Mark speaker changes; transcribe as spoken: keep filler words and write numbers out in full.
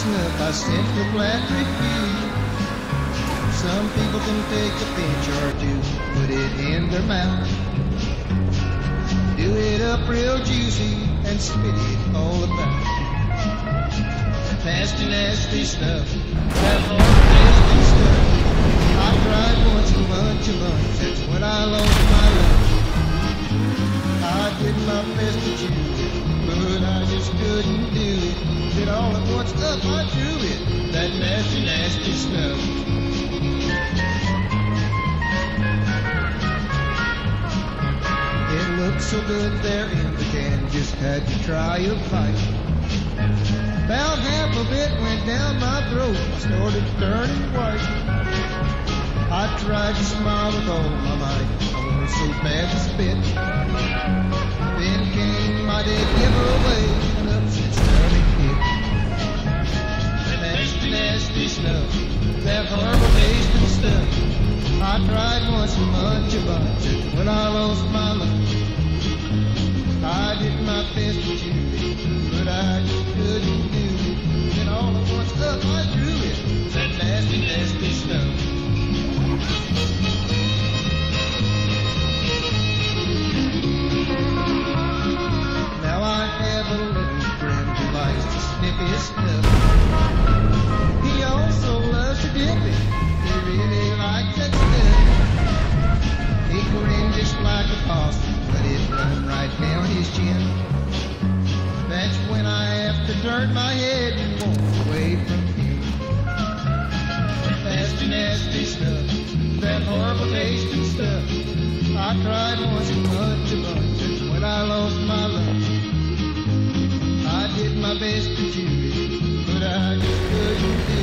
Speaker 1: snuff I simply flat refuse. Some people can take a pinch or two, put it in their mouth, do it up real juicy and spit it all about. Nasty, nasty stuff, that horrible tasty stuff. I tried once a bunch of months, that's when I lost my love. I did my best to chew it, but I just couldn't do it. Did all at once up, I drew it, that nasty, nasty stuff. It looked so good there in the can, just had to try a bite. About half of it went down my throat, I started turning white. I tried to smile with all my might, I wanted so bad to spit. Then came my dead giveaway, an upset stomach hit. That nasty, nasty stuff, that horrible tasting stuff. I tried once a bunch of bunches when I lost my luck. I did my best to chew it, but I just couldn't do it. Then all at once up I drew it, that nasty, nasty stuff. Now I have a little friend who likes to sniff his stuff. He also loves to dip it, he really likes that stuff. He grinned just like a possum, but it run right down his chin. That's when I have to turn my head and walk away from him. Nasty, nasty stuff, that horrible tasting stuff. I tried once a bunch of bunches when I lost my love. I did my best to chew it, but I just couldn't do it.